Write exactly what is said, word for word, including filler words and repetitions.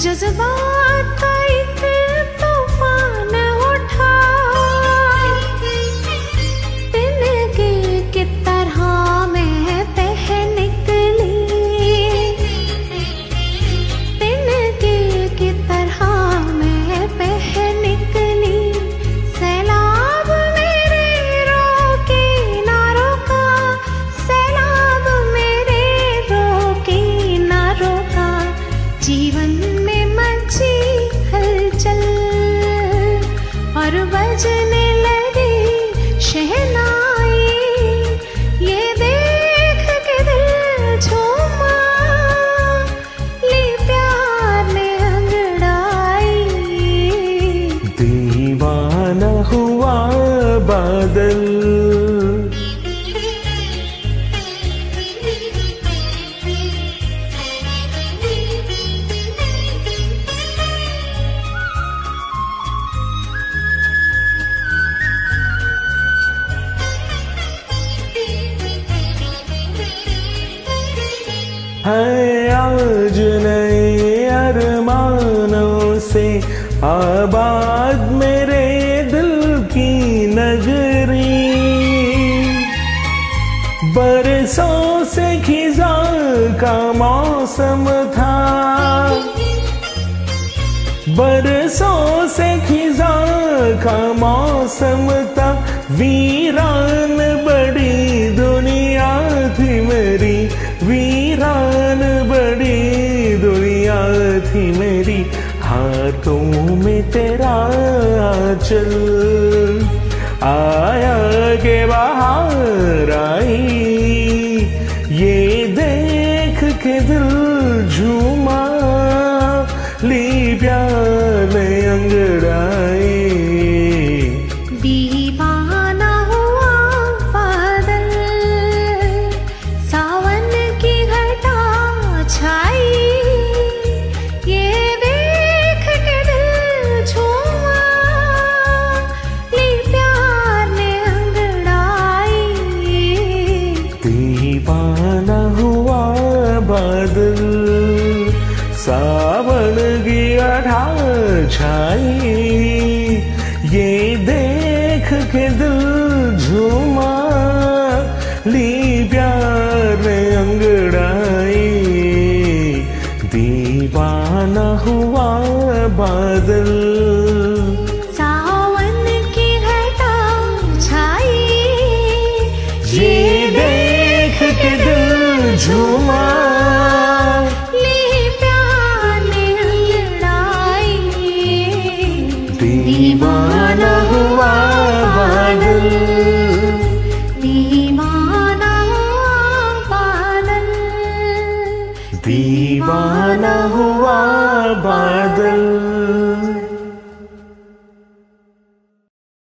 जज्बात का एक तूफान उठा, तिनके की तरह मैं बह निकली, तिनके की तरह मैं बह निकली। सैलाब मेरे रोके ना रोका, सैलाब मेरे रोके ना रोका। जीवन में मची हलचल और बजने लगी शहनाई, ये देख के दिल झूमा, ली प्यार ने अंगड़ाई। दीवाना हुआ बादल, है आज नए अरमानों से आबाद मेरे दिल की नगरी। बरसों से खिज़ा का मौसम था, बरसों से खिज़ा का मौसम था। वीरान बड़ी दुनिया थी मेरी, वीरान बड़ी दुनिया थी मेरी। हाथों में तेरा चल आया के बाहर आई, ये देख के दिल झूमा, ली प्यार ने अंगड़ाई। दीवाना हुआ बादल, सावन की घटा छाई, ये देख के दिल झूमा, ली प्यार ने अंगड़ाई। दीवाना हुआ बादल, सावन की घटा छाई, ये देख के दिल झूमा, ली प्यार ने अंगड़ाई। दीवाना हुआ बादल, सावन की घटा छाई, ये देख के दिल झूमा, ली प्यार ने अंगड़ाई। दीवाना हुआ बादल, दीवाना हुआ बादल, दीवाना हुआ बादल।